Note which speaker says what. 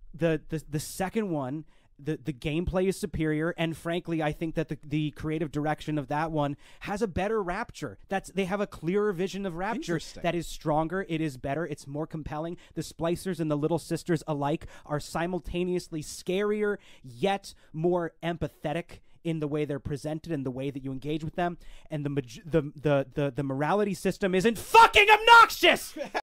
Speaker 1: the second one, the gameplay is superior, and frankly, I think that the creative direction of that one has a better Rapture. They have a clearer vision of Rapture that is stronger. It is better. It's more compelling. The Splicers and the Little Sisters alike are simultaneously scarier yet more empathetic in the way they're presented and the way that you engage with them. And the morality system isn't fucking obnoxious.